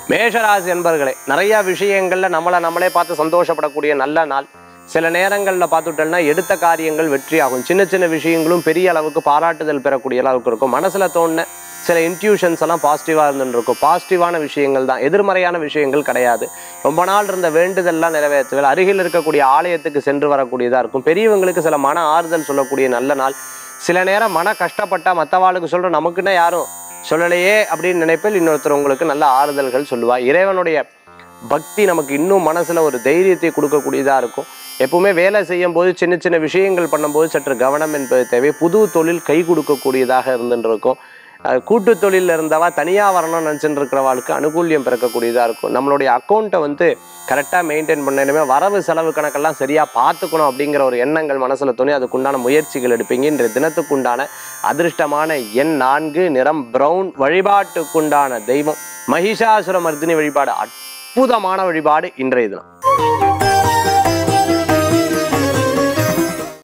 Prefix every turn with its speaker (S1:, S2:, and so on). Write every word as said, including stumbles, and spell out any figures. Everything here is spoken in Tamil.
S1: மேஷராசி என்பர்களே, நிறைய விஷயங்கள்ல நம்மளை நம்மளே பார்த்து சந்தோஷப்படக்கூடிய நல்ல நாள். சில நேரங்களில் பார்த்துட்டோம்னா எடுத்த காரியங்கள் வெற்றியாகும். சின்ன சின்ன விஷயங்களும் பெரிய அளவுக்கு பாராட்டுதல் பெறக்கூடிய அளவுக்கு இருக்கும். மனசுல தோணுன சில இன்ட்யூஷன்ஸ் எல்லாம் பாசிட்டிவாக இருந்துட்டு இருக்கும். பாசிட்டிவான விஷயங்கள் தான், எதிர்மறையான விஷயங்கள் கிடையாது. ரொம்ப நாள் இருந்த வேண்டுதல்லாம் நிறைவேற்றுவேன். அருகில் இருக்கக்கூடிய ஆலயத்துக்கு சென்று வரக்கூடியதாக இருக்கும். பெரியவங்களுக்கு சில மன ஆறுதல் சொல்லக்கூடிய நல்ல நாள். சில நேரம் மன கஷ்டப்பட்டா மற்றவாளுக்கு சொல்ற நமக்குன்னா யாரும் சொல்லலையே அப்படின்னு நினைப்பில் இன்னொருத்தர் உங்களுக்கு நல்ல ஆறுதல்கள் சொல்லுவா. இறைவனுடைய பக்தி நமக்கு இன்னும் மனசுல ஒரு தைரியத்தை கொடுக்கக்கூடியதாக இருக்கும். எப்பவுமே வேலை செய்யும் போது சின்ன சின்ன விஷயங்கள் பண்ணும்போது சற்று கவனம் என்பது தேவை. புது தொழில் கை கொடுக்கக்கூடியதாக இருந்துட்டு இருக்கும். கூட்டு தொழிலில் இருந்தவா தனியாக வரணும்னு நினச்சிட்டு இருக்கிறவாளுக்கு அனுகூல்யம் பிறக்கக்கூடியதாக இருக்கும். நம்மளுடைய அக்கௌண்ட்டை வந்து கரெக்டாக மெயின்டைன் பண்ணணுமே, வரவு செலவு கணக்கெல்லாம் சரியாக பார்த்துக்கணும் அப்படிங்கிற ஒரு எண்ணங்கள் மனசில் தோணி அதுக்குண்டான முயற்சிகள் எடுப்பீங்க. இன்றைய தினத்துக்குண்டான அதிர்ஷ்டமான எண் நான்கு, நிறம் பிரவுன். வழிபாட்டுக்குண்டான தெய்வம் மகிஷாசுர மர்தினி வழிபாடு. அற்புதமான வழிபாடு இன்றைய தினம்.